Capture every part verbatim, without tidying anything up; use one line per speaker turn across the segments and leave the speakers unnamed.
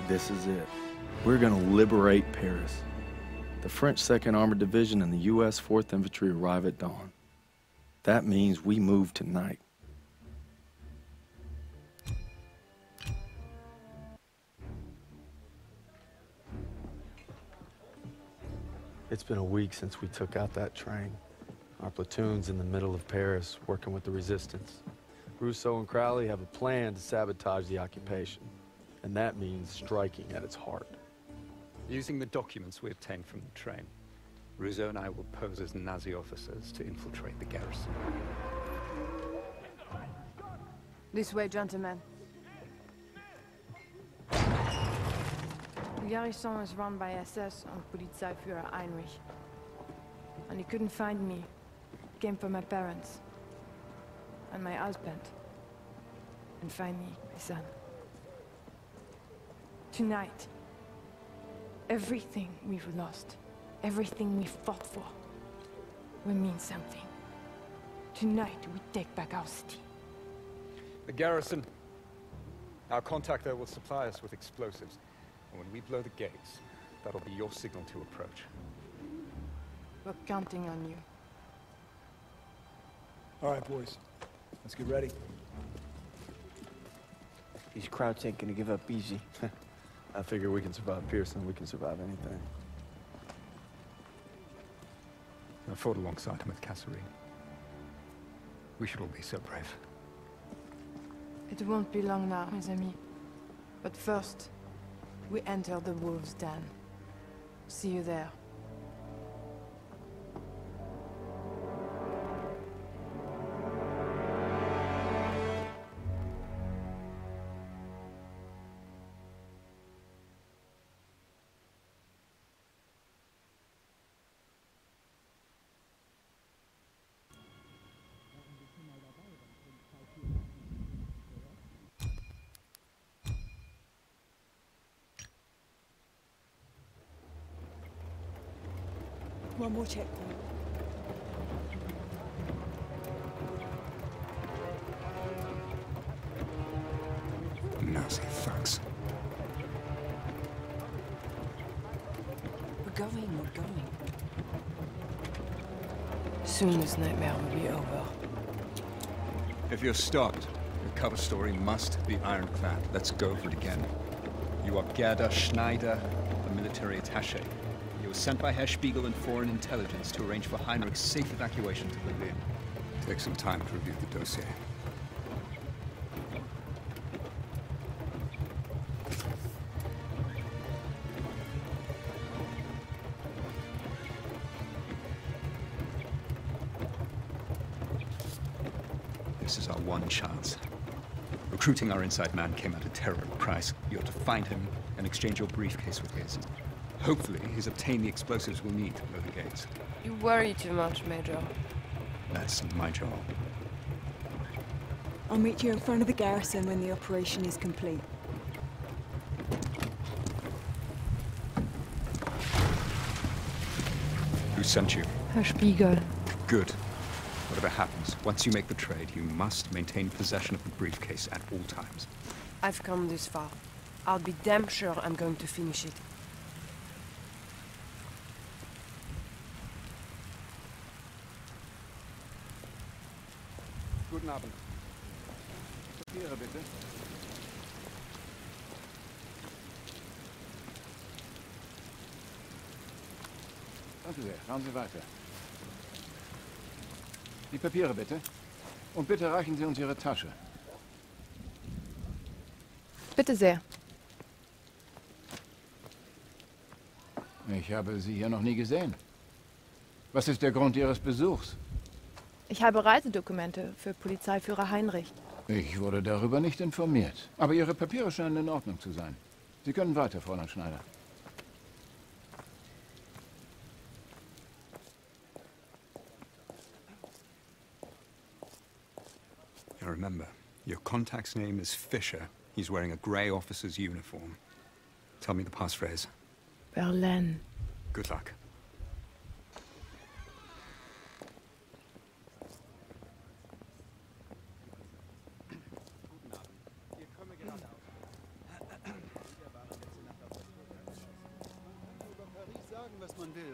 This is it. We're gonna liberate Paris. The French second Armored Division and the U S fourth Infantry arrive at dawn. That means we move tonight. It's been a week since we took out that train. Our platoon's in the middle of Paris, working with the resistance. Rousseau and Crowley have a plan to sabotage the occupation, and that means striking at its heart.
Using the documents we obtained from the train, Rousseau and I will pose as Nazi officers to infiltrate the garrison.
This way, gentlemen. The garrison is run by S S and Polizeiführer Heinrich. And he couldn't find me. He came for my parents. And my husband. And finally, my son. Tonight, everything we've lost, everything we fought for, will mean something. Tonight, we take back our city.
The garrison. Our contact there will supply us with explosives. And when we blow the gates, that'll be your signal to approach.
We're counting on you.
All right, boys. Let's get ready.
These Krauts ain't gonna give up easy. I figure we can survive Pearson, we can survive anything.
I fought alongside him with Kasserine. We should all be so brave.
It won't be long now, mes amis. But first, we enter the Wolves' Den. See you there.
One more checkpoint.
Nazi thugs.
We're going, we're going.
Soon this nightmare will be over.
If you're stopped, your cover story must be ironclad. Let's go over it again. You are Gerda Schneider, a military attaché. You were sent by Herr Spiegel and Foreign Intelligence to arrange for Heinrich's safe evacuation to Berlin. Take some time to review the dossier. This is our one chance. Recruiting our inside man came at a terrible price. You're to find him and exchange your briefcase with his. Hopefully, he's obtained the explosives we'll need to blow the gates.
You worry too much, Major.
That's my job.
I'll meet you in front of the garrison when the operation is complete.
Who sent you?
Herr Spiegel.
Good. Whatever happens, once you make the trade, you must maintain possession of the briefcase at all times.
I've come this far. I'll be damn sure I'm going to finish it.
Guten Abend.
Papiere, bitte. Danke sehr. Schauen Sie weiter. Die Papiere, bitte. Und bitte reichen Sie uns Ihre Tasche.
Bitte sehr.
Ich habe Sie hier noch nie gesehen. Was ist der Grund Ihres Besuchs?
Ich habe Reisedokumente für Polizeiführer Heinrich.
Ich wurde darüber nicht informiert. Aber Ihre Papiere scheinen in Ordnung zu sein. Sie können weiter, Fräulein Schneider.
Now remember, your contact's name is Fischer. He's wearing a grey officer's uniform. Tell me the passphrase.
Berlin.
Good luck.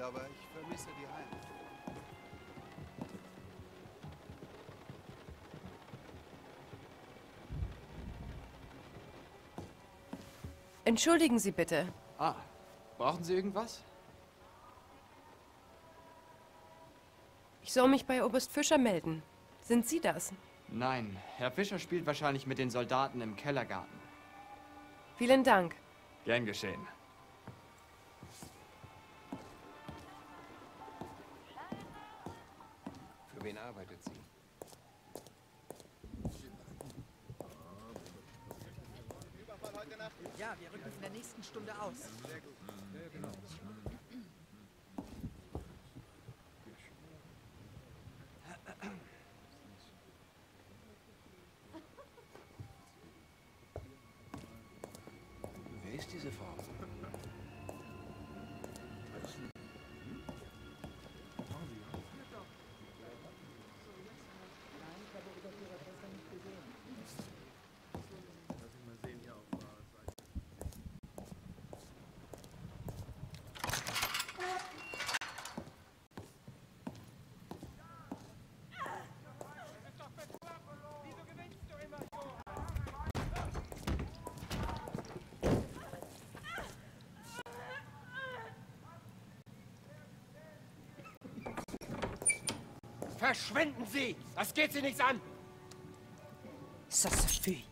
toll, aber ich vermisse die Heimat.
Entschuldigen Sie bitte.
Ah, brauchen Sie irgendwas?
Ich soll mich bei Oberst Fischer melden. Sind Sie das?
Nein, Herr Fischer spielt wahrscheinlich mit den Soldaten im Kellergarten.
Vielen Dank.
Gern geschehen.
Für wen arbeitet sie?
Ja, wir rücken in der nächsten Stunde aus.
Wer ist diese Frau?
Verschwinden Sie! Das geht Sie nichts an!
Ça suffit.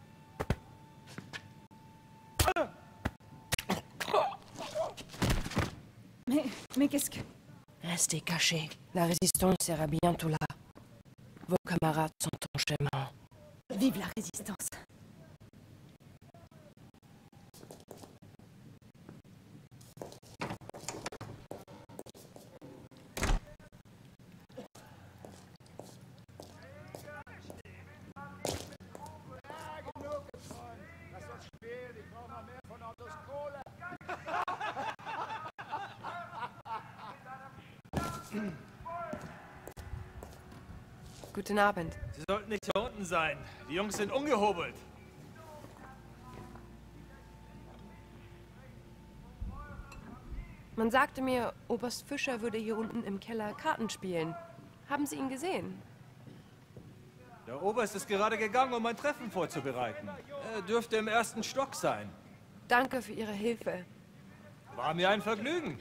Mais, mais qu'est-ce que...
Restez cachés. La résistance sera bientôt là. Vos camarades sont en chemin.
Vive la résistance.
Guten Abend.
Sie sollten nicht hier unten sein. Die Jungs sind ungehobelt.
Man sagte mir, Oberst Fischer würde hier unten im Keller Karten spielen. Haben Sie ihn gesehen?
Der Oberst ist gerade gegangen, um ein Treffen vorzubereiten. Er dürfte im ersten Stock sein.
Danke für Ihre Hilfe.
War mir ein Vergnügen.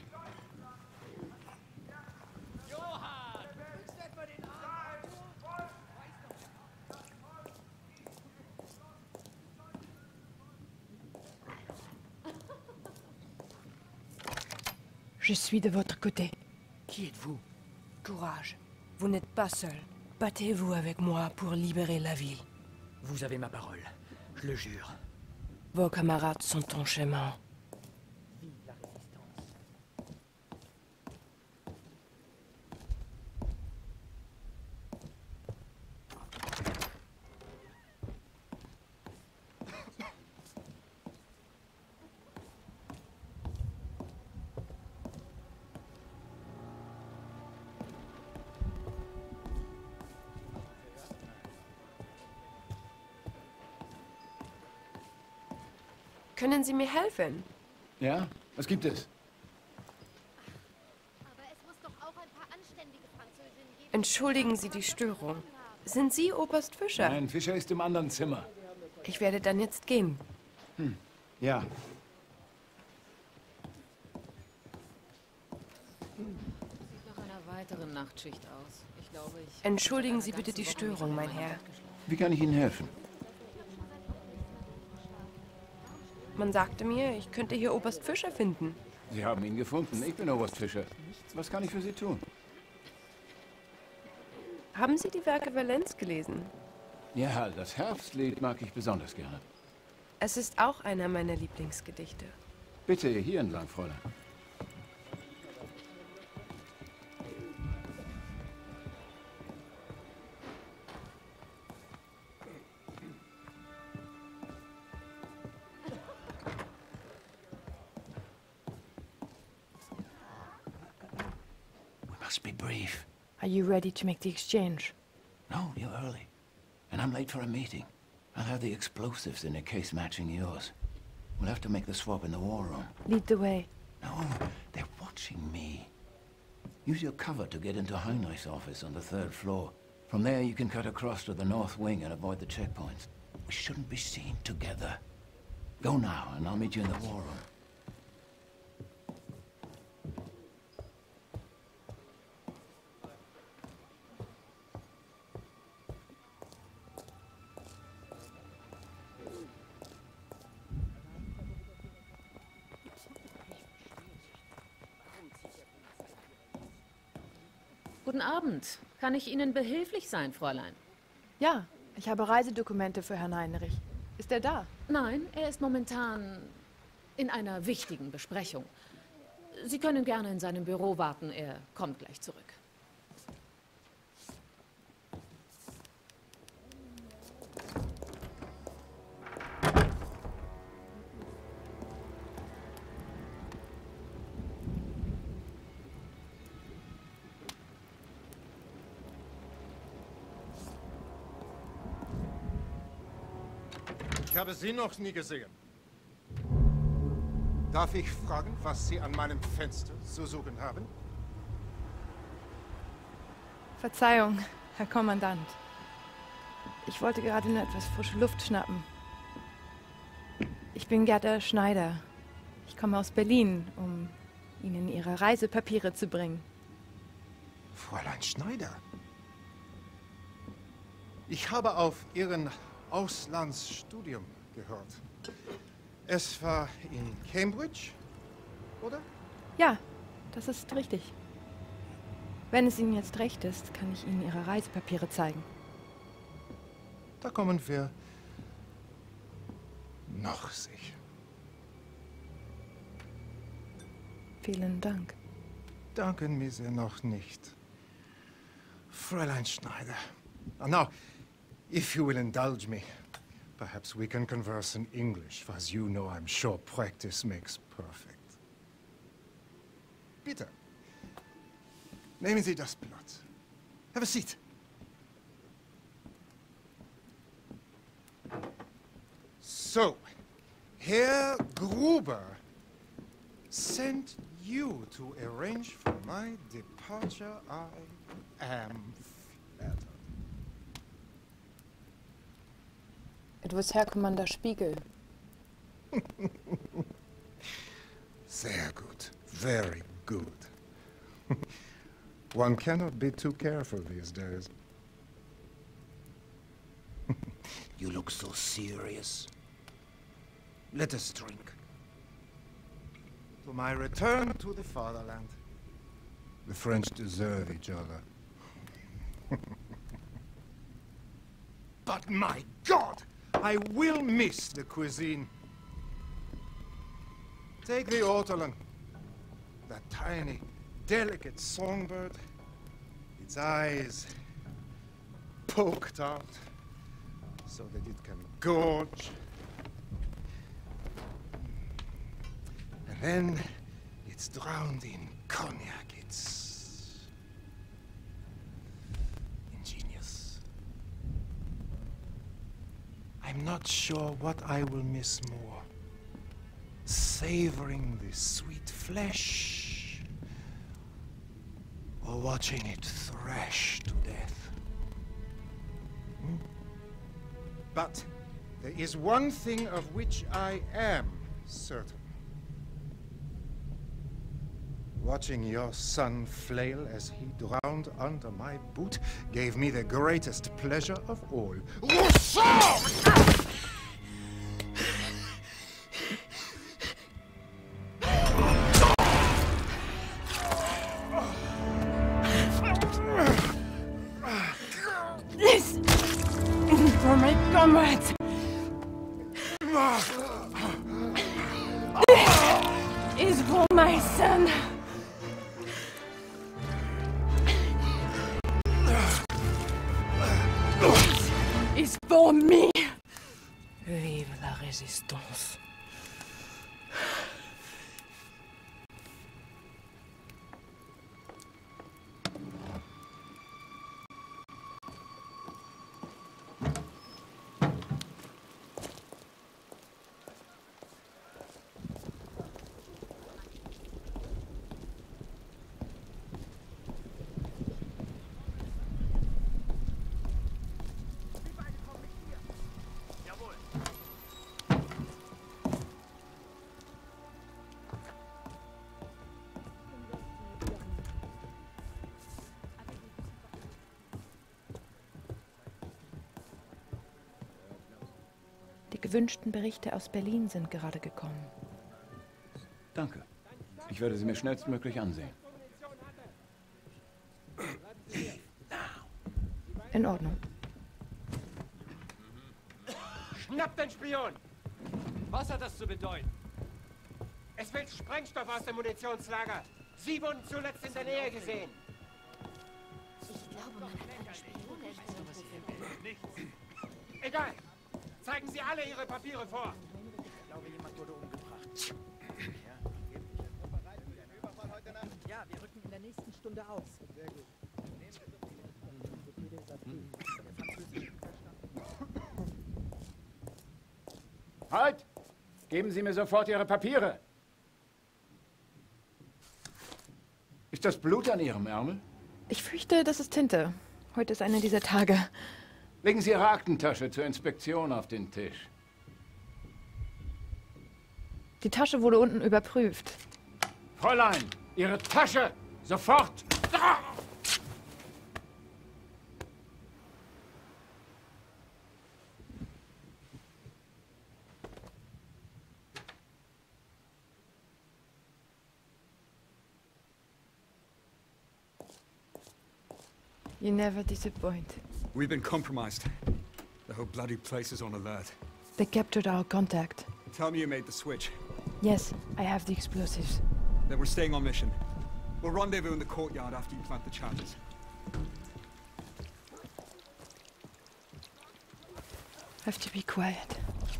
Je suis de votre côté.
Qui êtes-vous?
Courage. Vous n'êtes pas seul. Battez-vous avec moi pour libérer la ville.
Vous avez ma parole. Je le jure.
Vos camarades sont en chemin.
Vive la résistance.
Können Sie mir helfen?
Ja? Was gibt es?
Aber es muss doch auch ein paar anständige Französinnen geben.
Entschuldigen Sie die Störung. Sind Sie Oberst Fischer?
Nein, Fischer ist im anderen Zimmer.
Ich werde dann jetzt gehen.
Hm. Ja.
Sieht nach einer weiteren Nachtschicht aus. Ich glaube, ich...
Entschuldigen Sie bitte die Störung, mein Herr.
Wie kann ich Ihnen helfen?
Man sagte mir, ich könnte hier Oberst Fischer finden.
Sie haben ihn gefunden. Ich bin Oberst Fischer. Was kann ich für Sie tun?
Haben Sie die Werke Valenz gelesen?
Ja, das Herbstlied mag ich besonders gerne.
Es ist auch einer meiner Lieblingsgedichte.
Bitte, hier entlang, Fräulein.
Be brief.
Are you ready to make the exchange?
No, you're early. And I'm late for a meeting. I'll have the explosives in a case matching yours. We'll have to make the swap in the war room.
Lead the way.
No, they're watching me. Use your cover to get into Heinrich's office on the third floor. From there, you can cut across to the north wing and avoid the checkpoints. We shouldn't be seen together. Go now, and I'll meet you in the war room.
Guten Abend. Kann ich Ihnen behilflich sein, Fräulein?
Ja, ich habe Reisedokumente für Herrn Heinrich. Ist er da?
Nein, er ist momentan in einer wichtigen Besprechung. Sie können gerne in seinem Büro warten, er kommt gleich zurück.
Ich habe Sie noch nie gesehen. Darf ich fragen, was Sie an meinem Fenster zu suchen haben?
Verzeihung, Herr Kommandant. Ich wollte gerade nur etwas frische Luft schnappen. Ich bin Gerda Schneider. Ich komme aus Berlin, um Ihnen Ihre Reisepapiere zu bringen.
Fräulein Schneider? Ich habe auf Ihren Auslandsstudium gehört. Es war in Cambridge, oder?
Ja, das ist richtig. Wenn es Ihnen jetzt recht ist, kann ich Ihnen Ihre Reisepapiere zeigen.
Da kommen wir noch sicher.
Vielen Dank.
Danken mir Sie noch nicht. Fräulein Schneider. Oh, now, if you will indulge me, perhaps we can converse in English, as you know I'm sure practice makes perfect. Bitte, nehmen Sie das Blatt. Have a seat. So, Herr Gruber sent you to arrange for my departure. I am flattered.
It was Herr Commander Spiegel.
Sehr gut. Very good. One cannot be too careful these days. You look so serious. Let us drink. To my return to the fatherland. The French deserve each other. But my God! I will miss the cuisine. Take the ortolan. That tiny, delicate songbird. Its eyes poked out so that it can gorge. And then it's drowned in cognac. It's ingenious. I'm not sure what I will miss more. Savoring the sweet flesh, or watching it thrash to death. Hmm? But there is one thing of which I am certain. Watching your son flail as he drowned under my boot gave me the greatest pleasure of all. Rousseau!
This is for my comrades. This is for my son. Is for me.
Vive la résistance.
gewünschten Berichte aus Berlin sind gerade gekommen.
Danke. Ich werde sie mir schnellstmöglich ansehen.
In Ordnung.
Schnappt den Spion!
Was hat das zu bedeuten?
Es fällt Sprengstoff aus dem Munitionslager. Sie wurden zuletzt in der Nähe gesehen.
Ich glaube, man hat eine Spionin.
Egal. Zeigen Sie alle Ihre Papiere vor.
Ich glaube, jemand wurde umgebracht. Ja, wir rücken in der nächsten Stunde aus. Sehr gut.
Halt! Geben Sie mir sofort Ihre Papiere! Ist das Blut an Ihrem Ärmel?
Ich fürchte, das ist Tinte. Heute ist einer dieser Tage.
Legen Sie Ihre Aktentasche zur Inspektion auf den Tisch.
Die Tasche wurde unten überprüft.
Fräulein, Ihre Tasche! Sofort! Ah!
You never disappoint.
We've been compromised. The whole bloody place is on alert.
They captured our contact.
Tell me you made the switch.
Yes, I have the explosives.
Then we're staying on mission. We'll rendezvous in the courtyard after you plant the charges.
Have to be quiet.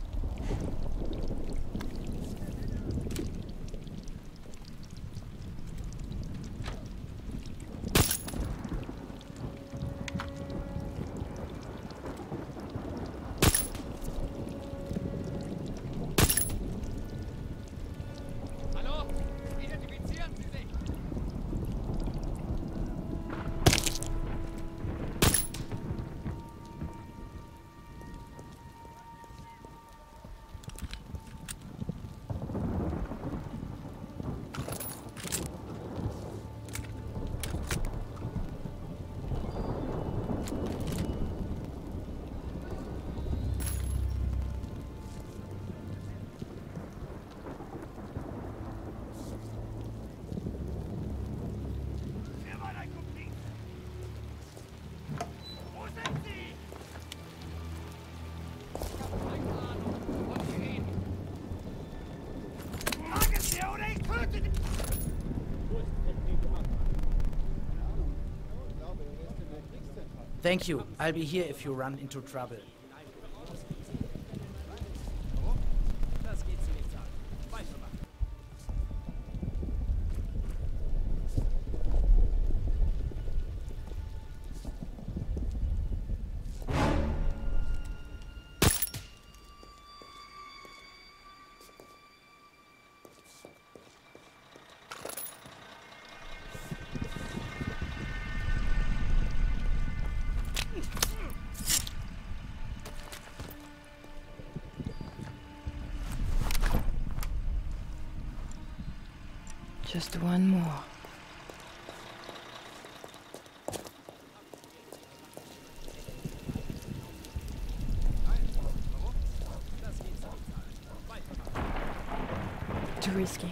Thank you. I'll be here if you run into trouble.
Just one more. Too risky.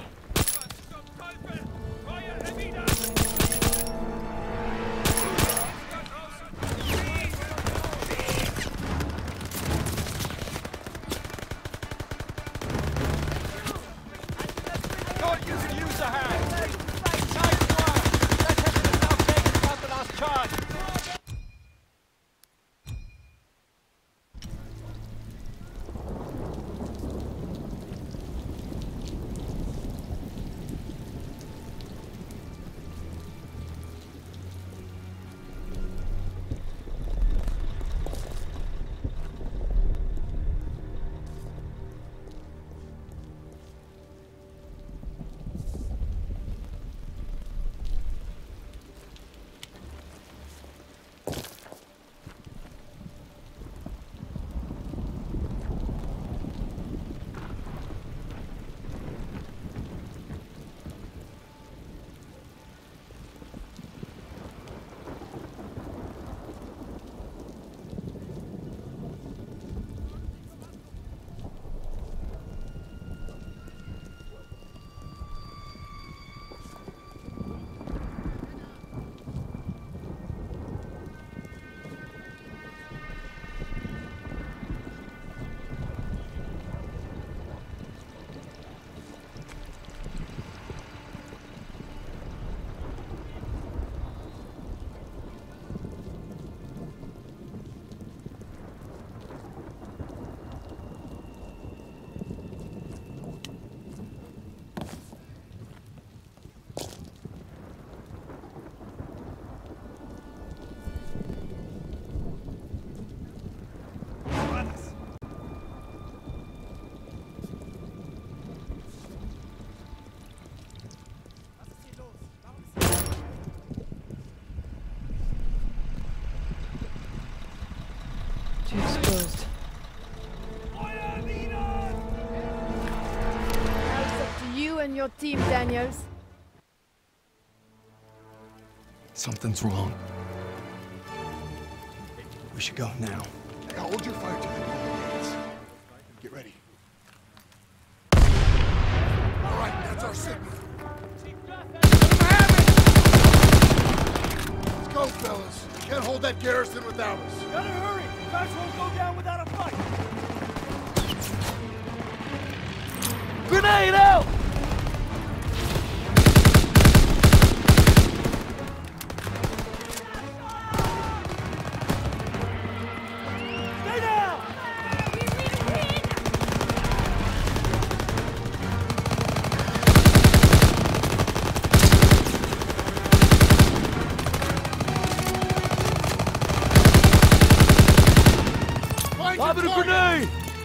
on your team, Daniels.
Something's wrong. We should go now.
Hey, hold your fire till the hands. Get ready. All right, that's our signal. Let's go, fellas. We can't hold that garrison without us.
Gotta hurry! Guys won't go down without a fight!
Grenade out!
Stay down!
Lob it a grenade!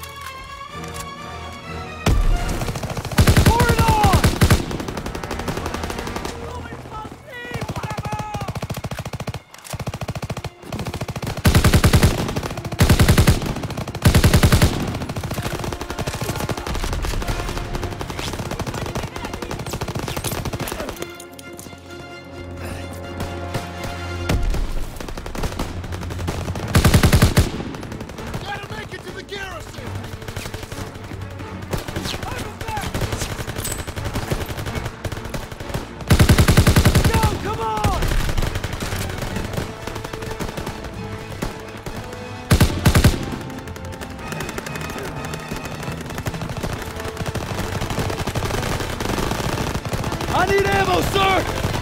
I need ammo, sir!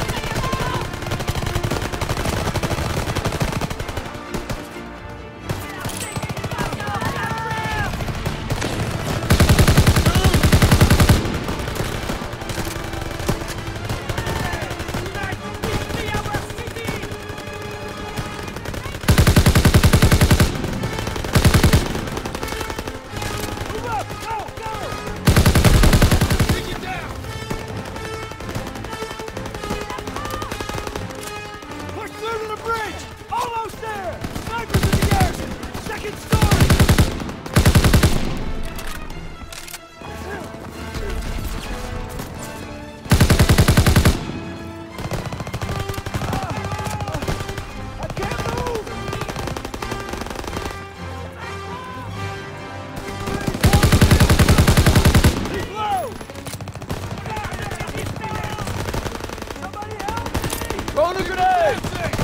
Throwing a grenade!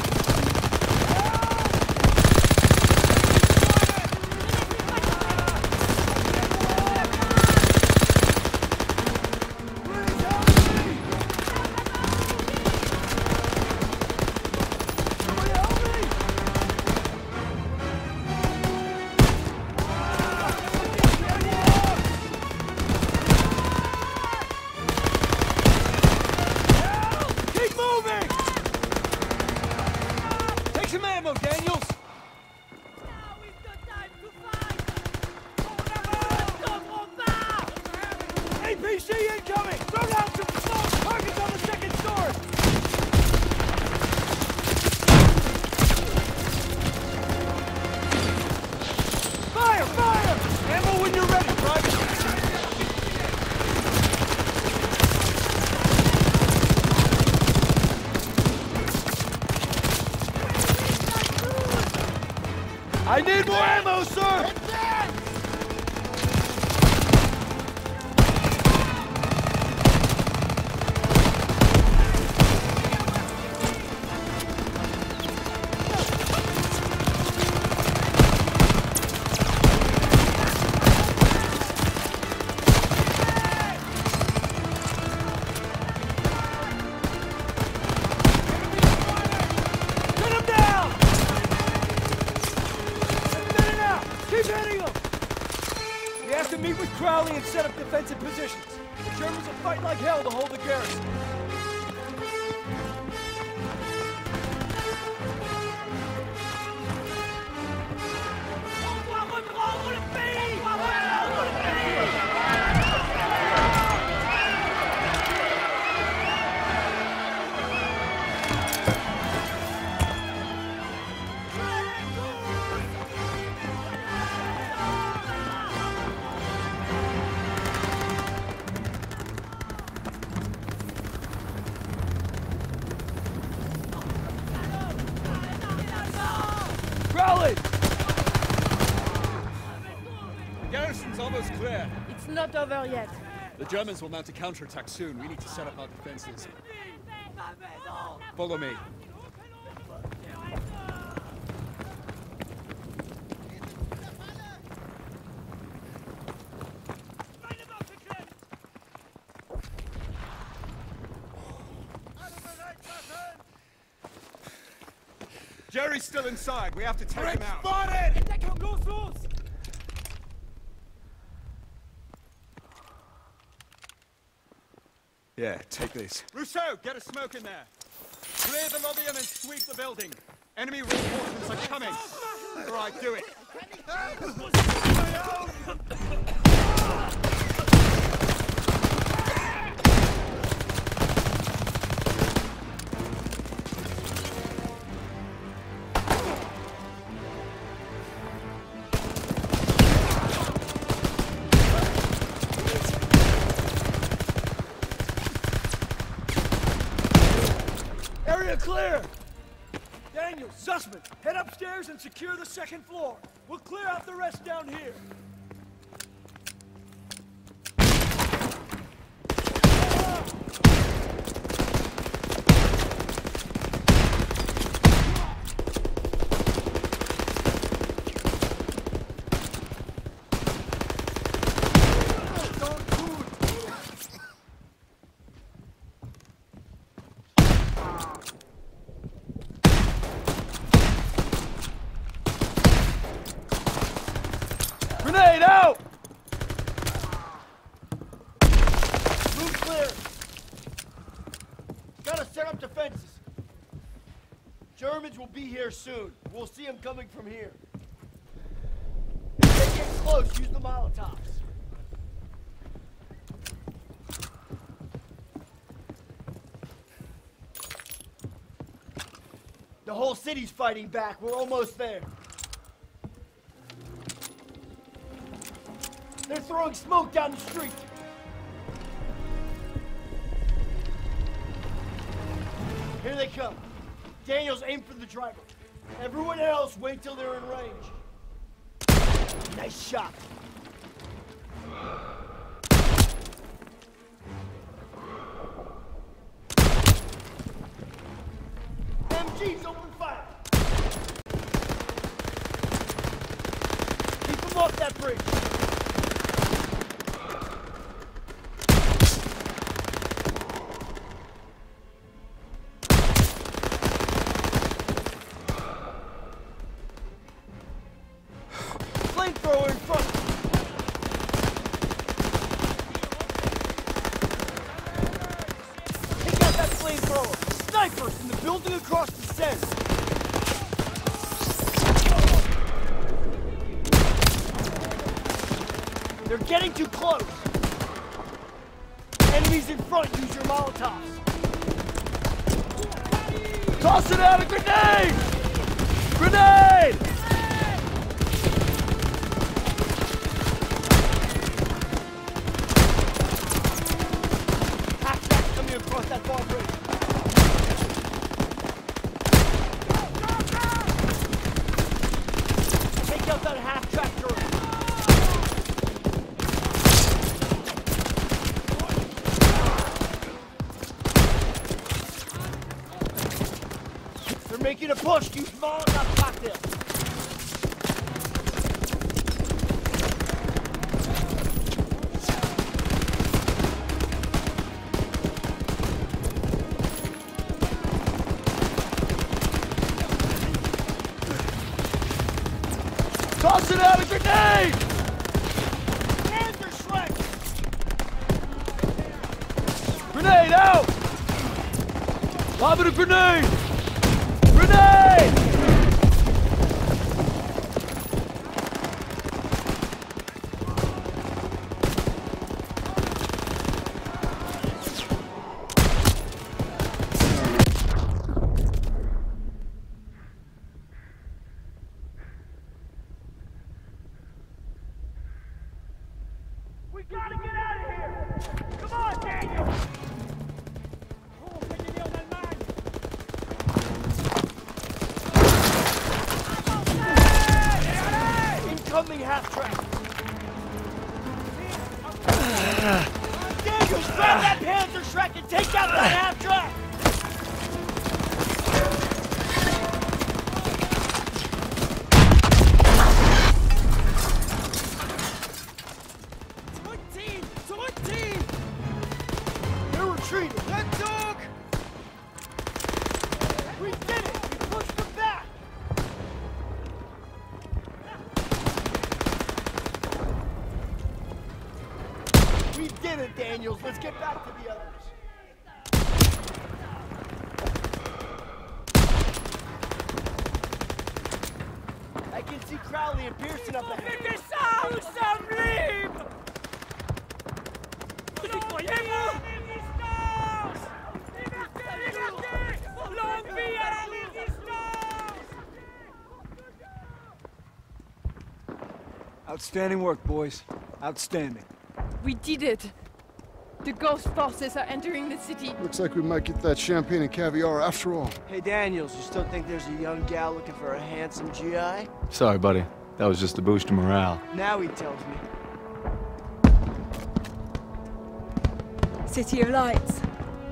Daniels! A P C incoming! Throw down some smoke! Targets on the second story! Fire! Fire! Ammo when you're ready, Private!
I need more ammo, sir!
Meet with Crowley and set up defensive positions. The Germans will fight like hell to hold the garrison.
clear.
It's not over yet.
The Germans will mount a counterattack soon. We need to set up our defenses. Follow me. Jerry's still inside. We have to take him out.
Spotted! Los, los!
Yeah, take this.
Rousseau, get a smoke in there. Clear the lobby and then sweep the building. Enemy reinforcements are coming. All right, do it.
Area clear! Daniel, Zussman, head upstairs and secure the second floor. We'll clear out the rest down here.
Grenade out!
Room clear. Gotta set up defenses. Germans will be here soon. We'll see them coming from here. If they get close, use the Molotovs. The whole city's fighting back. We're almost there. They're throwing smoke down the street. Here they come. Daniels, aim for the driver. Everyone else, wait till they're in range. Nice shot. M Gs, open fire. Keep them off that bridge. Flamethrower in front. Take out that flamethrower. Snipers in the building across the center. They're getting too close. Enemies in front, use your Molotovs.
Toss it out, a grenade! Grenade!
Half-track's coming across that far bridge. Take out that half-track turret. They're making a push. Use Molotov cocktails.
Toss it out, a grenade!
Hands are Shrek!
Grenade out! Lob it a grenade! Grenade!
We gotta get out of here! Come on, Daniel! Incoming half-track! Grab that Panzer Shrek and take out that half-track!
Zurückziehen! Zurückziehen!
They're retreating!
Red Dog!
We did it! We pushed them back! We did it, Daniels! Let's get back to the others! I can see Crowley and Pearson up ahead.
Nous sommes libres! Vous y croyez-vous? Longue vie à la résistance!
Outstanding work, boys. Outstanding.
We did it! The ghost forces are entering the city.
Looks like we might get that champagne and caviar after all.
Hey, Daniels, you still think there's a young gal looking for a handsome G I?
Sorry, buddy. That was just to boost your morale.
Now he tells me.
City of Lights.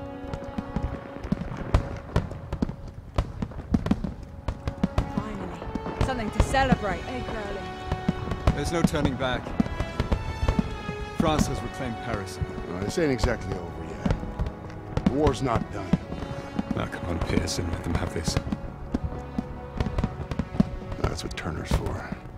Finally. Something to celebrate, eh, Crowley?
There's no turning back. France has reclaimed Paris.
Uh, this ain't exactly over yet. The war's not done.
Now come on, Pearson. Let them have this.
That's what Turner's for.